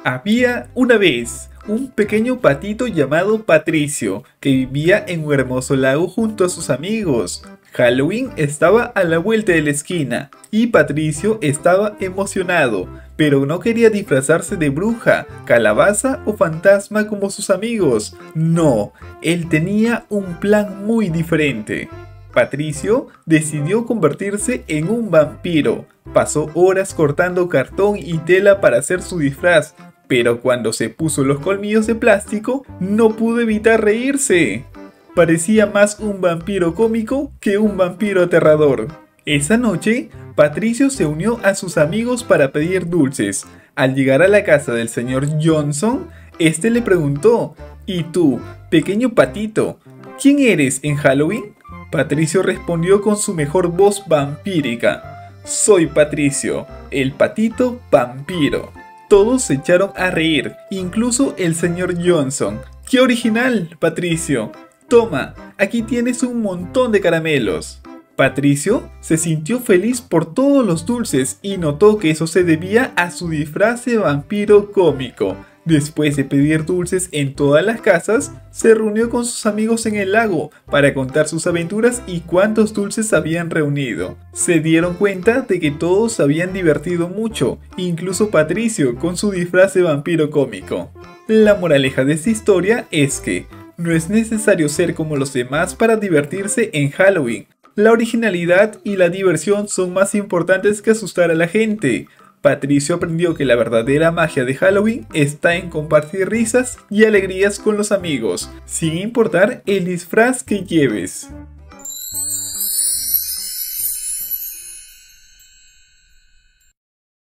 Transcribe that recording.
Había una vez un pequeño patito llamado Patricio que vivía en un hermoso lago junto a sus amigos. Halloween estaba a la vuelta de la esquina y Patricio estaba emocionado, pero no quería disfrazarse de bruja, calabaza o fantasma como sus amigos. No, él tenía un plan muy diferente. Patricio decidió convertirse en un vampiro. Pasó horas cortando cartón y tela para hacer su disfraz, pero cuando se puso los colmillos de plástico, no pudo evitar reírse. Parecía más un vampiro cómico que un vampiro aterrador. Esa noche, Patricio se unió a sus amigos para pedir dulces. Al llegar a la casa del señor Johnson, este le preguntó: ¿Y tú, pequeño patito, quién eres en Halloween? Patricio respondió con su mejor voz vampírica: soy Patricio, el patito vampiro. Todos se echaron a reír, incluso el señor Johnson. ¡Qué original, Patricio! Toma, aquí tienes un montón de caramelos. Patricio se sintió feliz por todos los dulces y notó que eso se debía a su disfraz de vampiro cómico. Después de pedir dulces en todas las casas, se reunió con sus amigos en el lago para contar sus aventuras y cuántos dulces habían reunido. Se dieron cuenta de que todos se habían divertido mucho, incluso Patricio con su disfraz de vampiro cómico. La moraleja de esta historia es que no es necesario ser como los demás para divertirse en Halloween. La originalidad y la diversión son más importantes que asustar a la gente. Patricio aprendió que la verdadera magia de Halloween está en compartir risas y alegrías con los amigos, sin importar el disfraz que lleves.